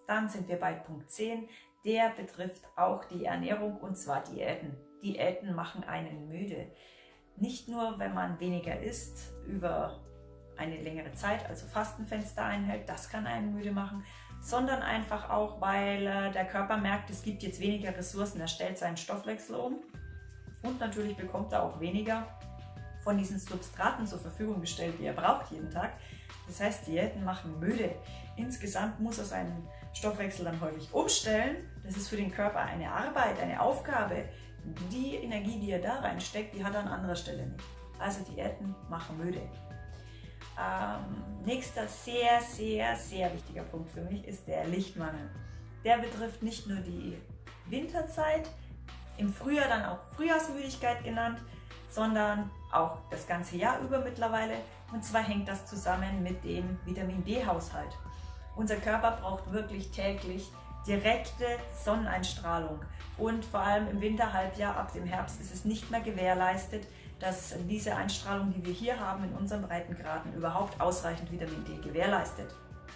Dann sind wir bei Punkt 10. Der betrifft auch die Ernährung, und zwar Diäten. Diäten machen einen müde. Nicht nur, wenn man weniger isst über eine längere Zeit, also Fastenfenster einhält, das kann einen müde machen, sondern einfach auch, weil der Körper merkt, es gibt jetzt weniger Ressourcen, er stellt seinen Stoffwechsel um und natürlich bekommt er auch weniger von diesen Substraten zur Verfügung gestellt, die er braucht jeden Tag. Das heißt, Diäten machen müde. Insgesamt muss er seinen Stoffwechsel dann häufig umstellen. Das ist für den Körper eine Arbeit, eine Aufgabe. Die Energie, die er da reinsteckt, die hat er an anderer Stelle nicht. Also Diäten machen müde. Nächster sehr, sehr, sehr wichtiger Punkt für mich ist der Lichtmangel. Der betrifft nicht nur die Winterzeit, im Frühjahr dann auch Frühjahrsmüdigkeit genannt, sondern auch das ganze Jahr über mittlerweile. Und zwar hängt das zusammen mit dem Vitamin D-Haushalt. Unser Körper braucht wirklich täglich direkte Sonneneinstrahlung. Und vor allem im Winterhalbjahr, ab dem Herbst, ist es nicht mehr gewährleistet, dass diese Einstrahlung, die wir hier haben in unseren Breitengraden, überhaupt ausreichend Vitamin D gewährleistet.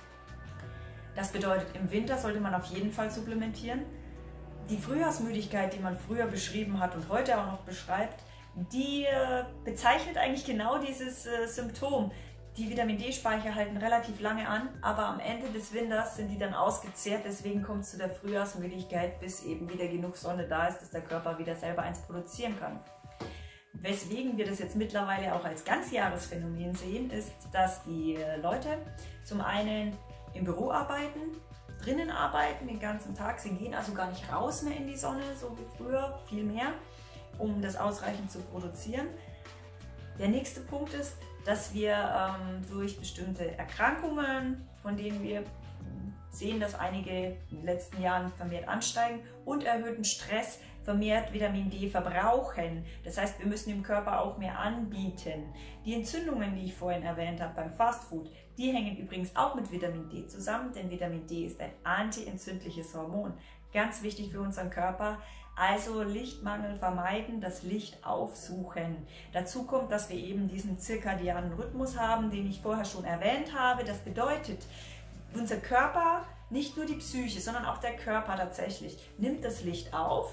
Das bedeutet, im Winter sollte man auf jeden Fall supplementieren. Die Frühjahrsmüdigkeit, die man früher beschrieben hat und heute auch noch beschreibt, die bezeichnet eigentlich genau dieses Symptom. Die Vitamin D-Speicher halten relativ lange an, aber am Ende des Winters sind die dann ausgezehrt. Deswegen kommt es zu der Frühjahrsmüdigkeit, bis eben wieder genug Sonne da ist, dass der Körper wieder selber eins produzieren kann. Weswegen wir das jetzt mittlerweile auch als Ganzjahresphänomen sehen, ist, dass die Leute zum einen im Büro arbeiten, drinnen arbeiten den ganzen Tag. Sie gehen also gar nicht raus mehr in die Sonne, so wie früher, viel mehr, um das ausreichend zu produzieren. Der nächste Punkt ist, dass wir durch bestimmte Erkrankungen, von denen wir sehen, dass einige in den letzten Jahren vermehrt ansteigen, und erhöhten Stress vermehrt Vitamin D verbrauchen. Das heißt, wir müssen dem Körper auch mehr anbieten. Die Entzündungen, die ich vorhin erwähnt habe beim Fastfood, die hängen übrigens auch mit Vitamin D zusammen, denn Vitamin D ist ein antientzündliches Hormon. Ganz wichtig für unseren Körper. Also Lichtmangel vermeiden, das Licht aufsuchen. Dazu kommt, dass wir eben diesen zirkadianen Rhythmus haben, den ich vorher schon erwähnt habe. Das bedeutet, unser Körper, nicht nur die Psyche, sondern auch der Körper tatsächlich, nimmt das Licht auf.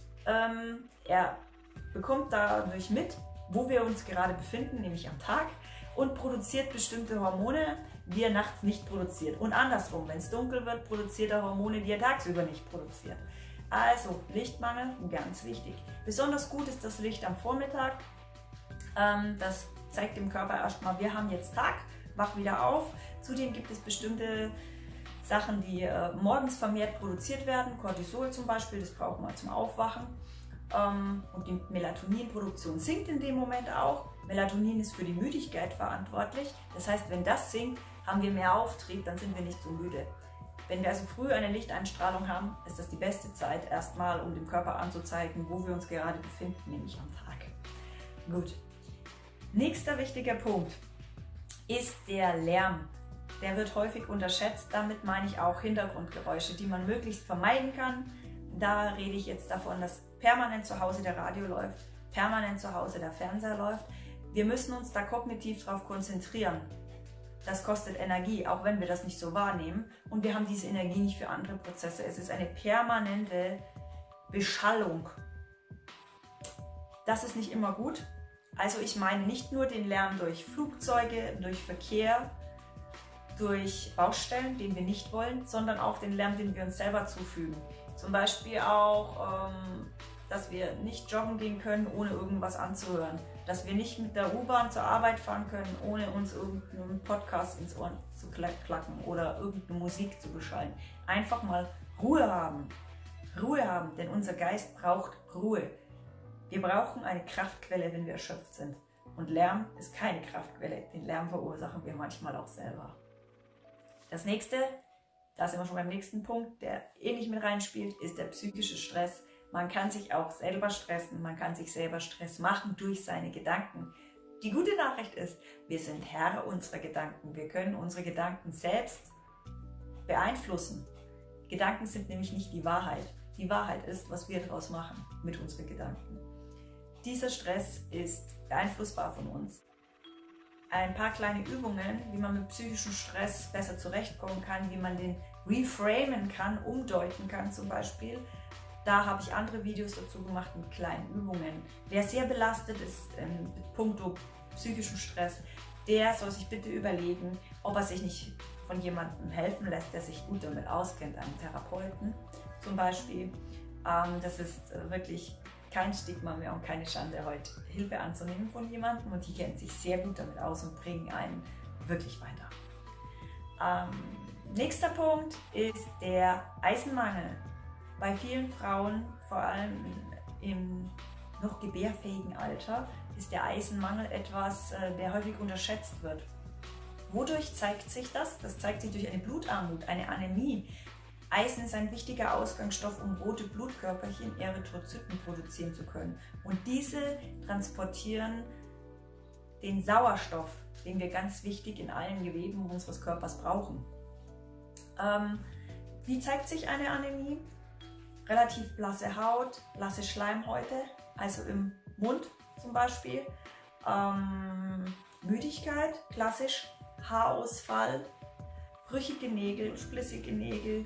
Er bekommt dadurch mit, wo wir uns gerade befinden, nämlich am Tag, und produziert bestimmte Hormone, die er nachts nicht produziert. Und andersrum, wenn es dunkel wird, produziert er Hormone, die er tagsüber nicht produziert. Also Lichtmangel, ganz wichtig. Besonders gut ist das Licht am Vormittag. Das zeigt dem Körper erstmal, wir haben jetzt Tag, wach wieder auf. Zudem gibt es bestimmte Sachen, die morgens vermehrt produziert werden. Cortisol zum Beispiel, das brauchen wir zum Aufwachen. Und die Melatoninproduktion sinkt in dem Moment auch. Melatonin ist für die Müdigkeit verantwortlich. Das heißt, wenn das sinkt, haben wir mehr Auftrieb, dann sind wir nicht so müde. Wenn wir also früh eine Lichteinstrahlung haben, ist das die beste Zeit erstmal, um dem Körper anzuzeigen, wo wir uns gerade befinden, nämlich am Tag. Gut. Nächster wichtiger Punkt ist der Lärm. Der wird häufig unterschätzt. Damit meine ich auch Hintergrundgeräusche, die man möglichst vermeiden kann. Da rede ich jetzt davon, dass permanent zu Hause der Radio läuft, permanent zu Hause der Fernseher läuft. Wir müssen uns da kognitiv darauf konzentrieren. Das kostet Energie, auch wenn wir das nicht so wahrnehmen. Und wir haben diese Energie nicht für andere Prozesse. Es ist eine permanente Beschallung. Das ist nicht immer gut. Also ich meine nicht nur den Lärm durch Flugzeuge, durch Verkehr, durch Baustellen, den wir nicht wollen, sondern auch den Lärm, den wir uns selber zufügen. Zum Beispiel auch, dass wir nicht joggen gehen können, ohne irgendwas anzuhören. Dass wir nicht mit der U-Bahn zur Arbeit fahren können, ohne uns irgendeinen Podcast ins Ohr zu klacken oder irgendeine Musik zu beschallen. Einfach mal Ruhe haben. Ruhe haben, denn unser Geist braucht Ruhe. Wir brauchen eine Kraftquelle, wenn wir erschöpft sind. Und Lärm ist keine Kraftquelle. Den Lärm verursachen wir manchmal auch selber. Das nächste, da sind wir schon beim nächsten Punkt, der ähnlich mit reinspielt, ist der psychische Stress. Man kann sich auch selber stressen, man kann sich selber Stress machen durch seine Gedanken. Die gute Nachricht ist, wir sind Herr unserer Gedanken. Wir können unsere Gedanken selbst beeinflussen. Gedanken sind nämlich nicht die Wahrheit. Die Wahrheit ist, was wir daraus machen mit unseren Gedanken. Dieser Stress ist beeinflussbar von uns. ein paar kleine Übungen, wie man mit psychischem Stress besser zurechtkommen kann, wie man den reframen kann, umdeuten kann zum Beispiel. Da habe ich andere Videos dazu gemacht mit kleinen Übungen. Wer sehr belastet ist mit puncto psychischem Stress, der soll sich bitte überlegen, ob er sich nicht von jemandem helfen lässt, der sich gut damit auskennt, einem Therapeuten zum Beispiel. Das ist wirklich kein Stigma mehr und keine Schande, heute Hilfe anzunehmen von jemandem, und die kennen sich sehr gut damit aus und bringen einen wirklich weiter. Nächster Punkt ist der Eisenmangel. Bei vielen Frauen, vor allem im noch gebärfähigen Alter, ist der Eisenmangel etwas, der häufig unterschätzt wird. Wodurch zeigt sich das? Das zeigt sich durch eine Blutarmut, eine Anämie. Eisen ist ein wichtiger Ausgangsstoff, um rote Blutkörperchen, Erythrozyten, produzieren zu können. Und diese transportieren den Sauerstoff, den wir ganz wichtig in allen Geweben unseres Körpers brauchen. Wie zeigt sich eine Anämie? Relativ blasse Haut, blasse Schleimhäute, also im Mund zum Beispiel. Müdigkeit, klassisch, Haarausfall, brüchige Nägel, splissige Nägel.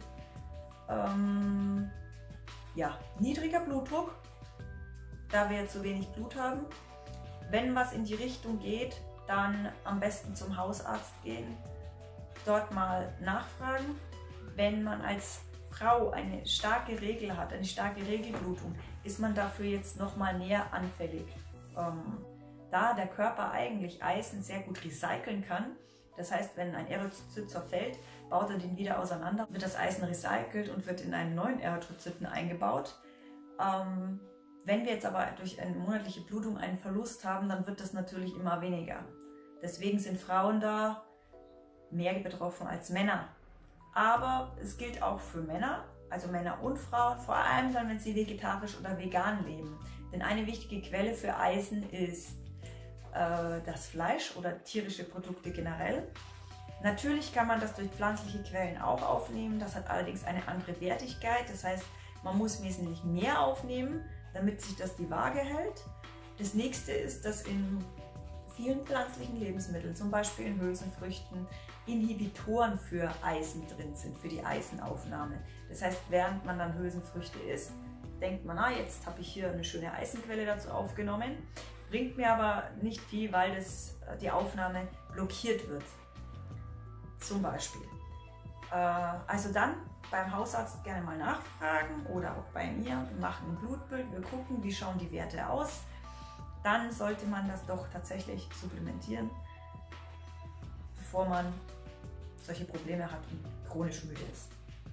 Ja, niedriger Blutdruck, da wir zu wenig Blut haben. Wenn was in die Richtung geht, dann am besten zum Hausarzt gehen, dort mal nachfragen. Wenn man als Frau eine starke Regel hat, eine starke Regelblutung, ist man dafür jetzt nochmal näher anfällig. Da der Körper eigentlich Eisen sehr gut recyceln kann, das heißt, wenn ein Erythrozyt zerfällt, baut er den wieder auseinander, wird das Eisen recycelt und wird in einen neuen Erythrozyten eingebaut. Wenn wir jetzt aber durch eine monatliche Blutung einen Verlust haben, dann wird das natürlich immer weniger. Deswegen sind Frauen da mehr betroffen als Männer. Aber es gilt auch für Männer, also Männer und Frauen, vor allem dann, wenn sie vegetarisch oder vegan leben. Denn eine wichtige Quelle für Eisen ist das Fleisch oder tierische Produkte generell. Natürlich kann man das durch pflanzliche Quellen auch aufnehmen, das hat allerdings eine andere Wertigkeit, das heißt, man muss wesentlich mehr aufnehmen, damit sich das die Waage hält. Das nächste ist, dass in vielen pflanzlichen Lebensmitteln, zum Beispiel in Hülsenfrüchten, Inhibitoren für Eisen drin sind, für die Eisenaufnahme. Das heißt, während man dann Hülsenfrüchte isst, denkt man, jetzt habe ich hier eine schöne Eisenquelle dazu aufgenommen, bringt mir aber nicht viel, weil die Aufnahme blockiert wird, zum Beispiel. Also dann beim Hausarzt gerne mal nachfragen oder auch bei mir. Wir machen ein Blutbild, wir gucken, wie schauen die Werte aus. Dann sollte man das doch tatsächlich supplementieren, bevor man solche Probleme hat und chronisch müde ist.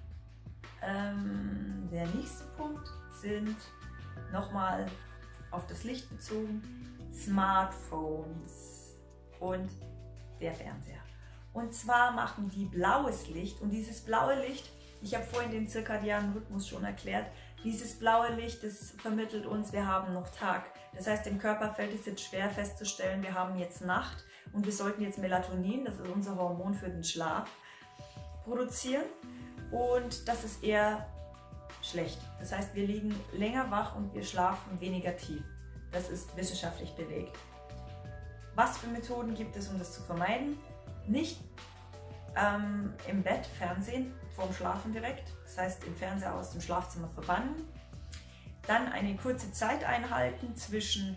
Der nächste Punkt sind nochmal auf das Licht bezogen, Smartphones und der Fernseher. Und zwar machen die blaues Licht, und dieses blaue Licht, ich habe vorhin den zirkadianen Rhythmus schon erklärt, dieses blaue Licht, das vermittelt uns, wir haben noch Tag. Das heißt, dem Körper fällt es jetzt schwer festzustellen, wir haben jetzt Nacht und wir sollten jetzt Melatonin, das ist unser Hormon für den Schlaf, produzieren, und das ist eher schlecht. Das heißt, wir liegen länger wach und wir schlafen weniger tief. Das ist wissenschaftlich belegt. Was für Methoden gibt es, um das zu vermeiden? Nicht im Bett Fernsehen, vorm Schlafen direkt, das heißt im Fernseher aus dem Schlafzimmer verbannen. Dann eine kurze Zeit einhalten zwischen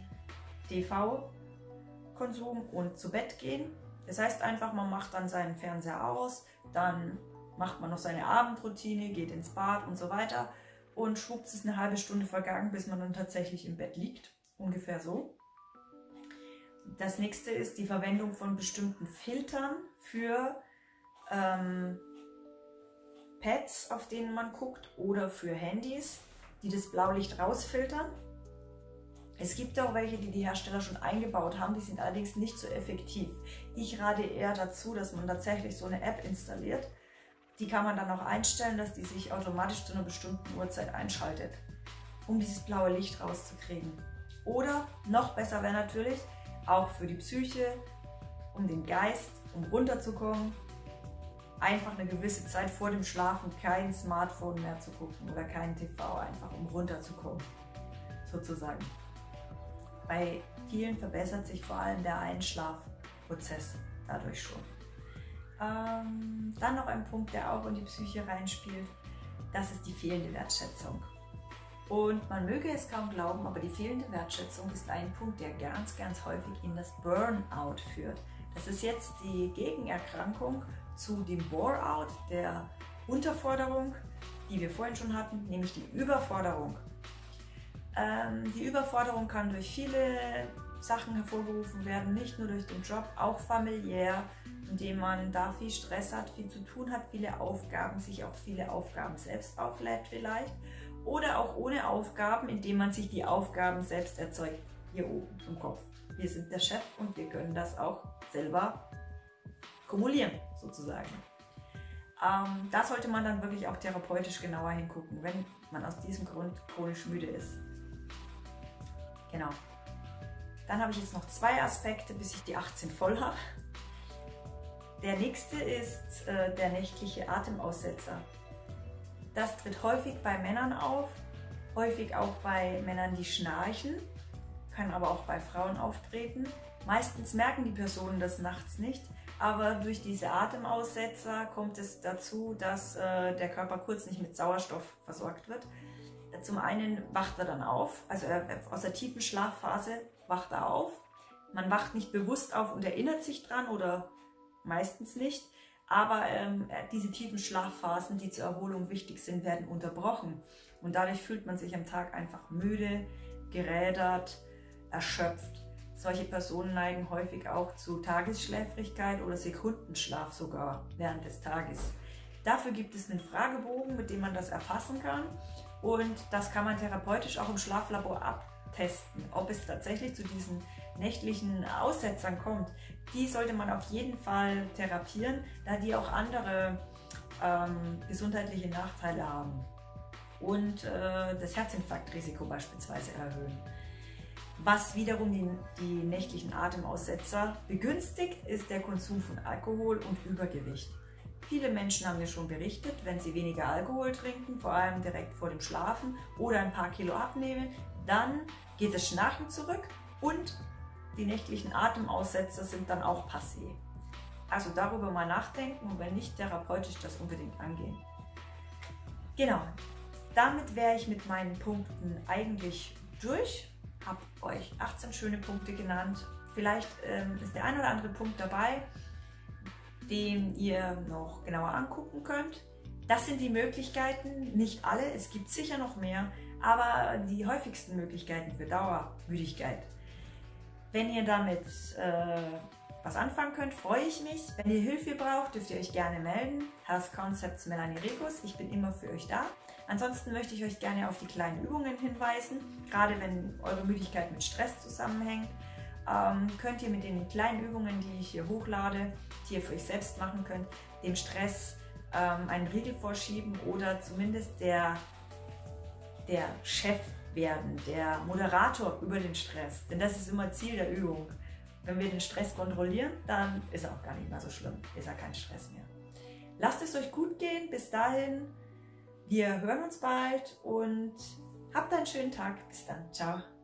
TV-Konsum und zu Bett gehen. Das heißt einfach, man macht dann seinen Fernseher aus, dann macht man noch seine Abendroutine, geht ins Bad und so weiter. Und schwupps ist eine halbe Stunde vergangen, bis man dann tatsächlich im Bett liegt. Ungefähr so. Das nächste ist die Verwendung von bestimmten Filtern für Pads, auf denen man guckt, oder für Handys, die das Blaulicht rausfiltern. Es gibt auch welche, die die Hersteller schon eingebaut haben, die sind allerdings nicht so effektiv. Ich rate eher dazu, dass man tatsächlich so eine App installiert. Die kann man dann auch einstellen, dass die sich automatisch zu einer bestimmten Uhrzeit einschaltet, um dieses blaue Licht rauszukriegen. Oder noch besser wäre natürlich, auch für die Psyche, um den Geist, um runterzukommen, einfach eine gewisse Zeit vor dem Schlafen kein Smartphone mehr zu gucken oder kein TV, einfach um runterzukommen, sozusagen. Bei vielen verbessert sich vor allem der Einschlaf Prozess dadurch schon. Dann noch ein Punkt, der auch in die Psyche reinspielt, das ist die fehlende Wertschätzung. Und man möge es kaum glauben, aber die fehlende Wertschätzung ist ein Punkt, der ganz, ganz häufig in das Burnout führt. Das ist jetzt die Gegenerkrankung zu dem Bore-out, der Unterforderung, die wir vorhin schon hatten, nämlich die Überforderung. Die Überforderung kann durch viele Sachen hervorgerufen werden, nicht nur durch den Job, auch familiär, indem man da viel Stress hat, viel zu tun hat, viele Aufgaben, sich auch viele Aufgaben selbst auflädt vielleicht. Oder auch ohne Aufgaben, indem man sich die Aufgaben selbst erzeugt, hier oben im Kopf. Wir sind der Chef und wir können das auch selber kumulieren, sozusagen. Da sollte man dann wirklich auch therapeutisch genauer hingucken, wenn man aus diesem Grund chronisch müde ist. Genau. Dann habe ich jetzt noch 2 Aspekte, bis ich die 18 voll habe. Der nächste ist der nächtliche Atemaussetzer. Das tritt häufig bei Männern auf, häufig auch bei Männern, die schnarchen, kann aber auch bei Frauen auftreten. Meistens merken die Personen das nachts nicht, aber durch diese Atemaussetzer kommt es dazu, dass der Körper kurz nicht mit Sauerstoff versorgt wird. Zum einen wacht er dann auf, also aus der tiefen Schlafphase wacht er auf. Man wacht nicht bewusst auf und erinnert sich dran oder meistens nicht. Aber diese tiefen Schlafphasen, die zur Erholung wichtig sind, werden unterbrochen. Und dadurch fühlt man sich am Tag einfach müde, gerädert, erschöpft. Solche Personen neigen häufig auch zu Tagesschläfrigkeit oder Sekundenschlaf sogar während des Tages. Dafür gibt es einen Fragebogen, mit dem man das erfassen kann. Und das kann man therapeutisch auch im Schlaflabor abtesten, ob es tatsächlich zu diesen nächtlichen Aussetzern kommt. Die sollte man auf jeden Fall therapieren, da die auch andere gesundheitliche Nachteile haben und das Herzinfarktrisiko beispielsweise erhöhen. Was wiederum die nächtlichen Atemaussetzer begünstigt, ist der Konsum von Alkohol und Übergewicht. Viele Menschen haben mir schon berichtet, wenn sie weniger Alkohol trinken, vor allem direkt vor dem Schlafen oder ein paar Kilo abnehmen, dann geht das Schnarchen zurück und die nächtlichen Atemaussetzer sind dann auch passé. Also darüber mal nachdenken und wenn nicht, therapeutisch das unbedingt angehen. Genau, damit wäre ich mit meinen Punkten eigentlich durch. Habe euch 18 schöne Punkte genannt. Vielleicht ist der ein oder andere Punkt dabei, den ihr noch genauer angucken könnt. Das sind die Möglichkeiten, nicht alle, es gibt sicher noch mehr, aber die häufigsten Möglichkeiten für Dauermüdigkeit. Wenn ihr damit was anfangen könnt, freue ich mich. Wenn ihr Hilfe braucht, dürft ihr euch gerne melden. Health Concepts Melanie Rekus, ich bin immer für euch da. Ansonsten möchte ich euch gerne auf die kleinen Übungen hinweisen. Gerade wenn eure Müdigkeit mit Stress zusammenhängt, könnt ihr mit den kleinen Übungen, die ich hier hochlade, die ihr für euch selbst machen könnt, dem Stress einen Riegel vorschieben oder zumindest der Chef werden, der Moderator über den Stress. Denn das ist immer Ziel der Übung. Wenn wir den Stress kontrollieren, dann ist er auch gar nicht mehr so schlimm, ist er kein Stress mehr. Lasst es euch gut gehen, bis dahin, wir hören uns bald und habt einen schönen Tag. Bis dann, ciao.